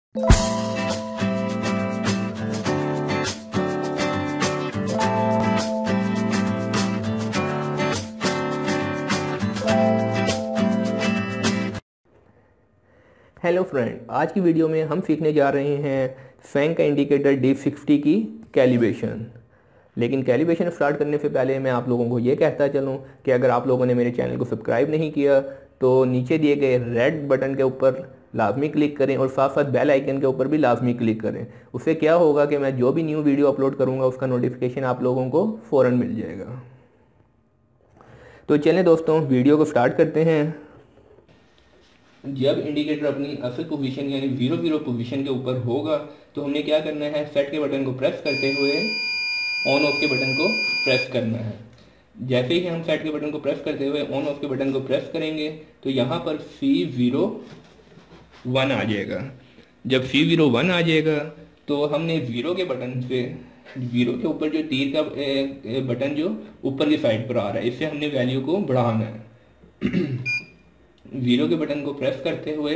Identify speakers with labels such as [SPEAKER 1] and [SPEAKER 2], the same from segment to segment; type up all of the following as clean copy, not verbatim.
[SPEAKER 1] Hello friend, आज की video में हम सीखने जा रहे हैं फैंग का इंडिकेटर D60 की कैलिब्रेशन। लेकिन कैलिब्रेशन स्टार्ट करने से पहले मैं आप लोगों को ये कहता चलूँ कि अगर आप लोगों ने मेरे चैनल को सब्सक्राइब नहीं किया तो नीचे दिए गए रेड बटन के ऊपर लाजमी क्लिक करें और साथ साथ बेल आइकन के ऊपर भी लाजमी क्लिक करें। उससे क्या होगा कि मैं जो भी न्यू वीडियो अपलोड करूँगा उसका नोटिफिकेशन आप लोगों को फ़ौरन मिल जाएगा। तो चलें दोस्तों, वीडियो को स्टार्ट करते हैं। जब इंडिकेटर अपनी असल पोजीशन यानी 0 पोजीशन के ऊपर होगा तो हमने क्या करना है, सेट के बटन को प्रेस करते हुए ऑन ऑफ के बटन को प्रेस करना है। जैसे ही हम सेट के बटन को प्रेस करते हुए ऑन ऑफ के बटन को प्रेस करेंगे तो यहाँ पर C01 आ जाएगा। जब C01 आ जाएगा तो हमने जीरो के बटन से, जीरो के ऊपर जो तीर का बटन जो ऊपर की साइड पर आ रहा है, इससे हमने वैल्यू को बढ़ाना है। जीरो के बटन को प्रेस करते हुए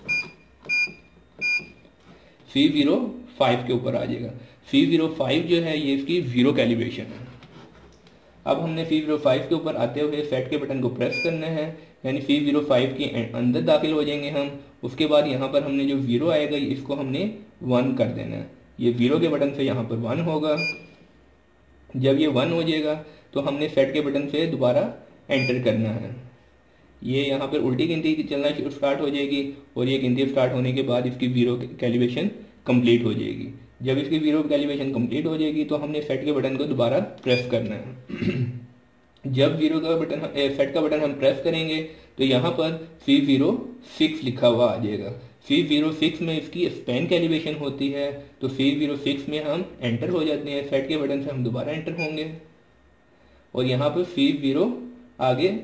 [SPEAKER 1] C05 के ऊपर आ जाएगा। C05 जो है ये इसकी जीरो कैलिब्रेशन है। अब हमने C05 के ऊपर आते हुए सेट के बटन को प्रेस करना है, यानी C05 के अंदर दाखिल हो जाएंगे हम। उसके बाद यहाँ पर हमने जो जीरो आएगा इसको हमने 1 कर देना है। ये जीरो के बटन से यहाँ पर 1 होगा। जब ये 1 हो जाएगा तो हमने सेट के बटन से दोबारा एंटर करना है। ये यहाँ पर उल्टी गिनती चलना स्टार्ट हो जाएगी और ये गिनती स्टार्ट होने के बाद इसकी जीरो कैलिब्रेशन कंप्लीट हो जाएगी। जब इसकी जीरो कैलिब्रेशन कंप्लीट हो जाएगी तो हमने सेट के बटन को दोबारा प्रेस करना है। जब जीरो का बटन, सेट का बटन हम प्रेस करेंगे तो यहाँ पर C06 लिखा हुआ आ जाएगा। C06 में इसकी स्पैन कैलिब्रेशन होती है, तो C06 में हम एंटर हो जाते हैं। सेट के बटन से हम दोबारा एंटर होंगे और यहाँ पर C0 आगे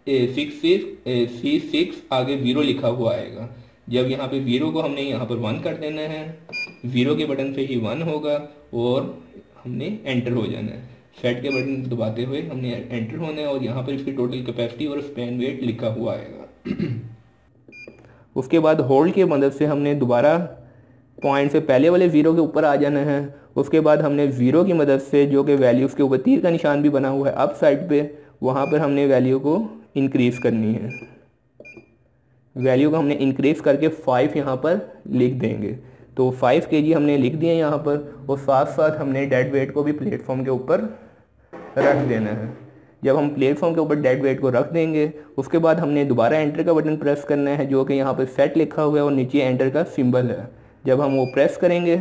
[SPEAKER 1] C6 आगे 0 लिखा हुआ आएगा। जब यहाँ पे 0 को हमने यहाँ पर 1 कर देना है, 0 के बटन से ही 1 होगा और हमने एंटर हो जाना है। सेट के बटन दबाते हुए हमने एंटर होना है और यहाँ पर इसकी टोटल कैपेसिटी और स्पैन वेट लिखा हुआ आएगा। उसके बाद होल्ड की मदद से हमने दोबारा पॉइंट से पहले वाले 0 के ऊपर आ जाना है। उसके बाद हमने 0 की मदद से, जो कि वैल्यू उसके ऊपर तीर का निशान भी बना हुआ है अप साइड पे, वहाँ पर हमने वैल्यू को इंक्रीज़ करनी है। वैल्यू को हमने इंक्रीज़ करके 5 यहाँ पर लिख देंगे। तो 5 kg हमने लिख दिए यहाँ पर और साथ साथ हमने डेड वेट को भी प्लेटफॉर्म के ऊपर रख देना है। जब हम प्लेटफॉर्म के ऊपर डेड वेट को रख देंगे उसके बाद हमने दोबारा एंटर का बटन प्रेस करना है, जो कि यहाँ पर सेट लिखा हुआ है और नीचे एंटर का सिंबल है। जब हम वो प्रेस करेंगे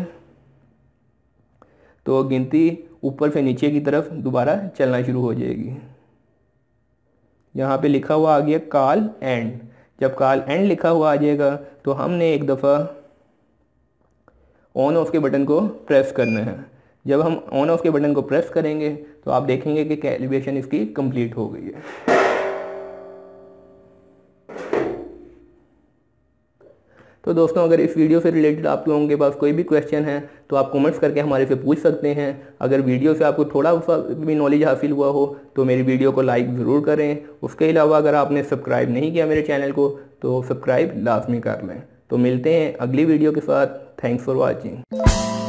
[SPEAKER 1] तो गिनती ऊपर से नीचे की तरफ दोबारा चलना शुरू हो जाएगी। यहाँ पे लिखा हुआ आ गया कॉल एंड। जब कॉल एंड लिखा हुआ आ जाएगा तो हमने एक दफ़ा ऑन ऑफ के बटन को प्रेस करना है। जब हम ऑन ऑफ के बटन को प्रेस करेंगे तो आप देखेंगे कि कैलिब्रेशन इसकी कंप्लीट हो गई है। तो दोस्तों, अगर इस वीडियो से रिलेटेड आप लोगों के पास कोई भी क्वेश्चन है तो आप कमेंट्स करके हमारे से पूछ सकते हैं। अगर वीडियो से आपको थोड़ा सा भी नॉलेज हासिल हुआ हो तो मेरी वीडियो को लाइक ज़रूर करें। उसके अलावा अगर आपने सब्सक्राइब नहीं किया मेरे चैनल को तो सब्सक्राइब लाजमी कर लें। तो मिलते हैं अगली वीडियो के साथ। Thanks for watching.